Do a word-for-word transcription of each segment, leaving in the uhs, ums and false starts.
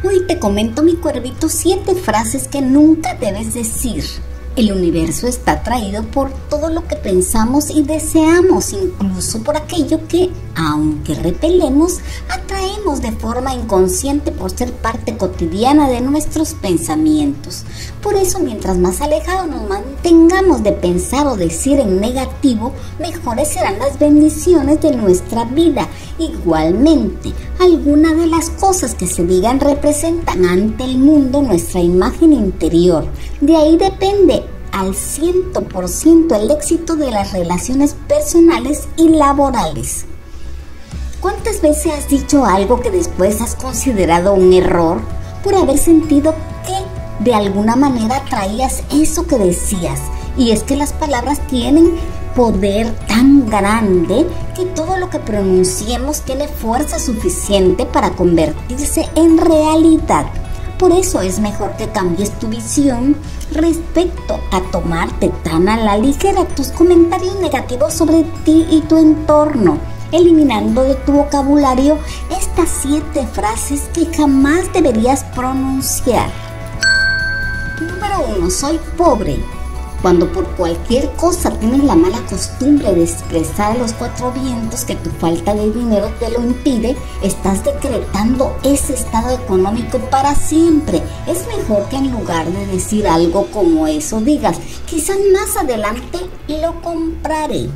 Hoy te comento, mi cuervito, siete frases que nunca debes decir. El universo está atraído por todo lo que pensamos y deseamos, incluso por aquello que, aunque repelemos, atraemos de forma inconsciente por ser parte cotidiana de nuestros pensamientos. Por eso, mientras más alejados nos mantengamos de pensar o decir en negativo, mejores serán las bendiciones de nuestra vida. Igualmente, algunas de las cosas que se digan representan ante el mundo nuestra imagen interior. De ahí depende al cien por ciento el éxito de las relaciones personales y laborales. ¿Cuántas veces has dicho algo que después has considerado un error por haber sentido que de alguna manera traías eso que decías? Y es que las palabras tienen poder tan grande que todo lo que pronunciemos tiene fuerza suficiente para convertirse en realidad. Por eso es mejor que cambies tu visión respecto a tomarte tan a la ligera tus comentarios negativos sobre ti y tu entorno, eliminando de tu vocabulario estas siete frases que jamás deberías pronunciar. Número uno. Soy pobre. Cuando por cualquier cosa tienes la mala costumbre de expresar a los cuatro vientos que tu falta de dinero te lo impide, estás decretando ese estado económico para siempre. Es mejor que en lugar de decir algo como eso, digas, quizás más adelante lo compraré.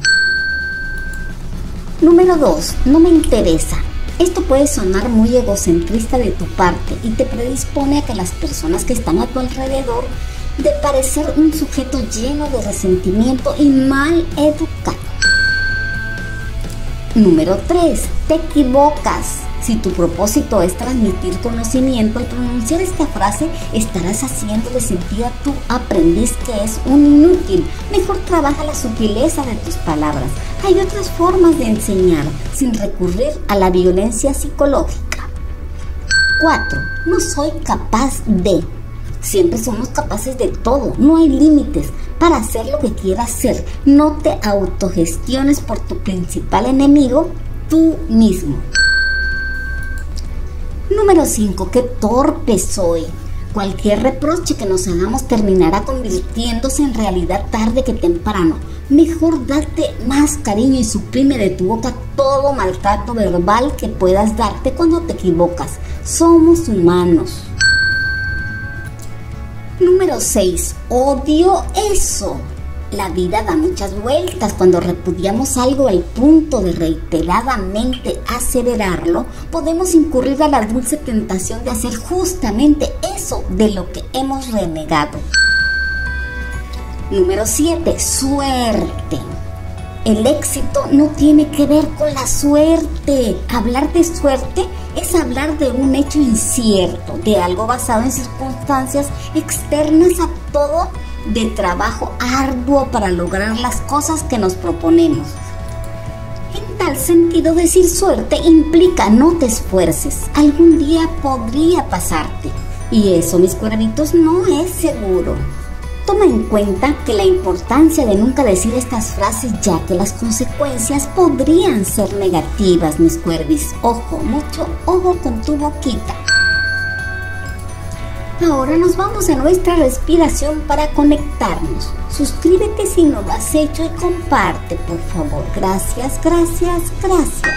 Número dos. No me interesa. Esto puede sonar muy egocentrista de tu parte y te predispone a que las personas que están a tu alrededor de parecer un sujeto lleno de resentimiento y mal educado. Número tres. Te equivocas. Si tu propósito es transmitir conocimiento, al pronunciar esta frase estarás haciéndole sentir a tu aprendiz que es un inútil. Mejor trabaja la sutileza de tus palabras. Hay otras formas de enseñar sin recurrir a la violencia psicológica. cuatro. No soy capaz de. Siempre somos capaces de todo, no hay límites para hacer lo que quieras hacer. No te autogestiones por tu principal enemigo, tú mismo. Número cinco. Qué torpe soy. Cualquier reproche que nos hagamos terminará convirtiéndose en realidad tarde que temprano. Mejor date más cariño y suprime de tu boca todo maltrato verbal que puedas darte cuando te equivocas. Somos humanos. Número seis. Odio eso. La vida da muchas vueltas. Cuando repudiamos algo al punto de reiteradamente aseverarlo, podemos incurrir a la dulce tentación de hacer justamente eso de lo que hemos renegado. Número siete. Suerte. El éxito no tiene que ver con la suerte. Hablar de suerte es hablar de un hecho incierto, de algo basado en circunstancias externas a todo, de trabajo arduo para lograr las cosas que nos proponemos. En tal sentido, decir suerte implica no te esfuerces. Algún día podría pasarte. Y eso, mis cuervitos, no es seguro. Toma en cuenta que la importancia de nunca decir estas frases, ya que las consecuencias podrían ser negativas, mis cuervis. Ojo, mucho ojo con tu boquita. Ahora nos vamos a nuestra respiración para conectarnos. Suscríbete si no lo has hecho y comparte, por favor. Gracias, gracias, gracias.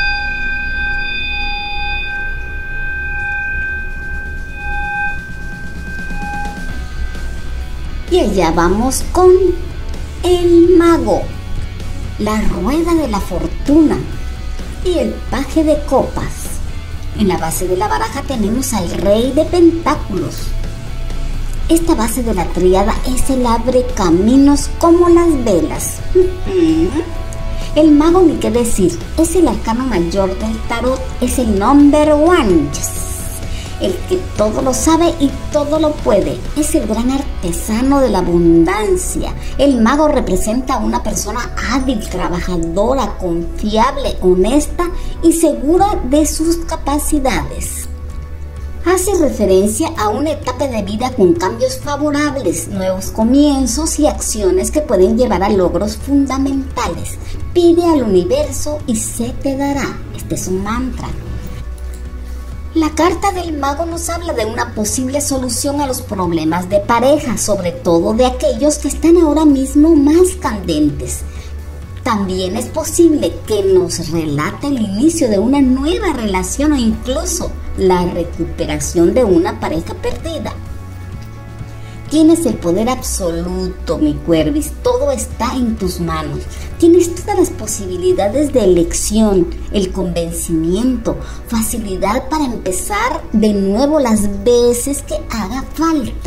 Y allá vamos con el mago, la rueda de la fortuna y el paje de copas. En la base de la baraja tenemos al rey de pentáculos. Esta base de la tríada es el abre caminos como las velas. El mago, ni qué decir, es el arcano mayor del tarot, es el number one. Yes. El que todo lo sabe y todo lo puede. Es el gran artesano de la abundancia. El mago representa a una persona hábil, trabajadora, confiable, honesta y segura de sus capacidades. Hace referencia a una etapa de vida con cambios favorables, nuevos comienzos y acciones que pueden llevar a logros fundamentales. Pide al universo y se te dará. Este es un mantra. La carta del mago nos habla de una posible solución a los problemas de pareja, sobre todo de aquellos que están ahora mismo más candentes. También es posible que nos relate el inicio de una nueva relación o incluso la recuperación de una pareja perdida. Tienes el poder absoluto, mi Cuervis, todo está en tus manos. Tienes todas las posibilidades de elección, el convencimiento, facilidad para empezar de nuevo las veces que haga falta.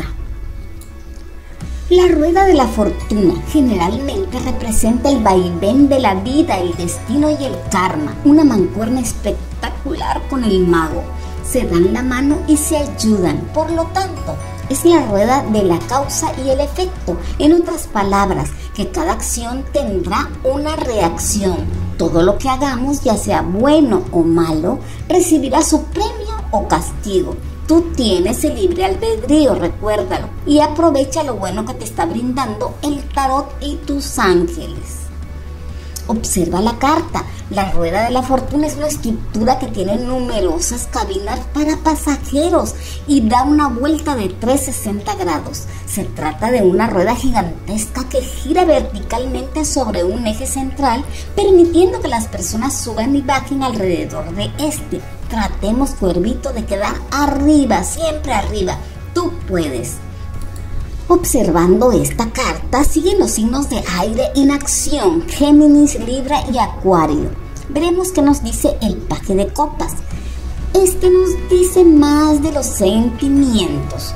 La rueda de la fortuna generalmente representa el vaivén de la vida, el destino y el karma, una mancuerna espectacular con el mago. Se dan la mano y se ayudan, por lo tanto, es la rueda de la causa y el efecto. En otras palabras, que cada acción tendrá una reacción. Todo lo que hagamos, ya sea bueno o malo, recibirá su premio o castigo. Tú tienes el libre albedrío, recuérdalo, y aprovecha lo bueno que te está brindando el tarot y tus ángeles. Observa la carta. La rueda de la fortuna es una estructura que tiene numerosas cabinas para pasajeros y da una vuelta de trescientos sesenta grados. Se trata de una rueda gigantesca que gira verticalmente sobre un eje central, permitiendo que las personas suban y bajen alrededor de este. Tratemos, Cuervito, de quedar arriba, siempre arriba. Tú puedes. Observando esta carta, siguen los signos de aire en acción: Géminis, Libra y Acuario. Veremos qué nos dice el paje de copas. Este nos dice más de los sentimientos.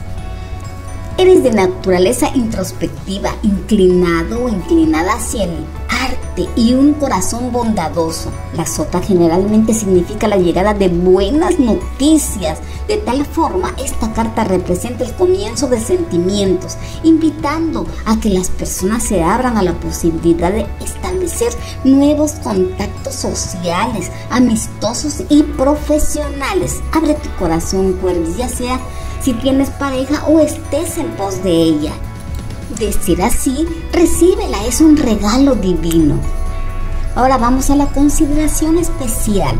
Eres de naturaleza introspectiva, inclinado o inclinada hacia el arte y un corazón bondadoso. La sota generalmente significa la llegada de buenas noticias. De tal forma, esta carta representa el comienzo de sentimientos, invitando a que las personas se abran a la posibilidad de establecer nuevos contactos sociales, amistosos y profesionales. Abre tu corazón, Cuervis, ya sea si tienes pareja o estés en pos de ella. De ser así, recíbela, es un regalo divino. Ahora vamos a la consideración especial.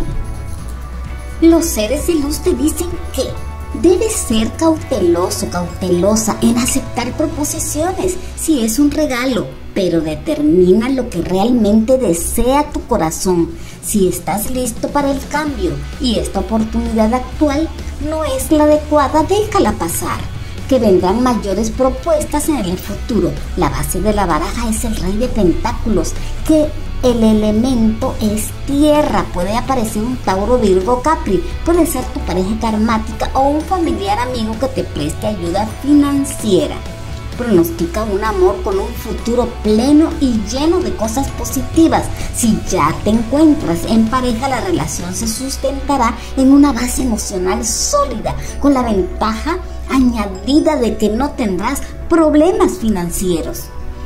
Los seres de luz te dicen que debes ser cauteloso, cautelosa en aceptar proposiciones si es un regalo, pero determina lo que realmente desea tu corazón. Si estás listo para el cambio y esta oportunidad actual no es la adecuada, déjala pasar, que vendrán mayores propuestas en el futuro. La base de la baraja es el rey de pentáculos, que el elemento es tierra. Puede aparecer un Tauro, Virgo, Capri. Puede ser tu pareja karmática o un familiar amigo que te preste ayuda financiera. Pronostica un amor con un futuro pleno y lleno de cosas positivas. Si ya te encuentras en pareja, la relación se sustentará en una base emocional sólida, con la ventaja añadida de que no tendrás problemas financieros.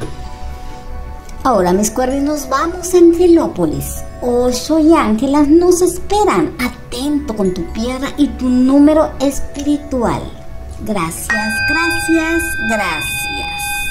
Ahora, mis Cuervis, nos vamos a Angelópolis. Osho y Ángelas nos esperan. Atento con tu piedra y tu número espiritual. Gracias, gracias, gracias.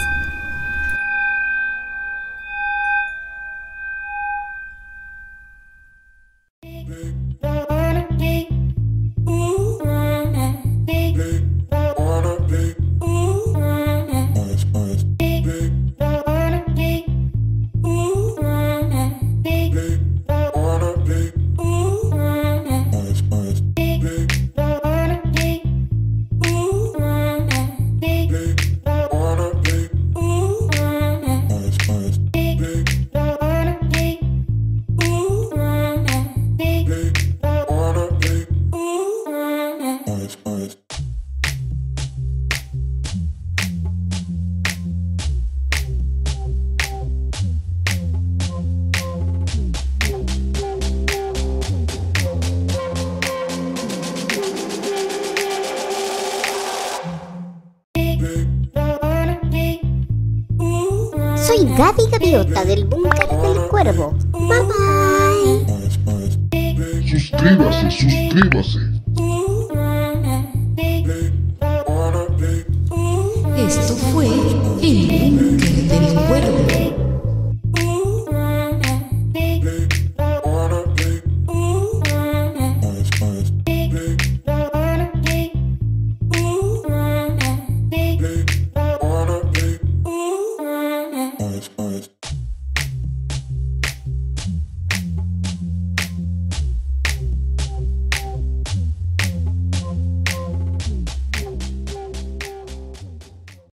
Soy Gaby Gaviota del Búnker del Cuervo. Bye bye. Suscríbase, suscríbase.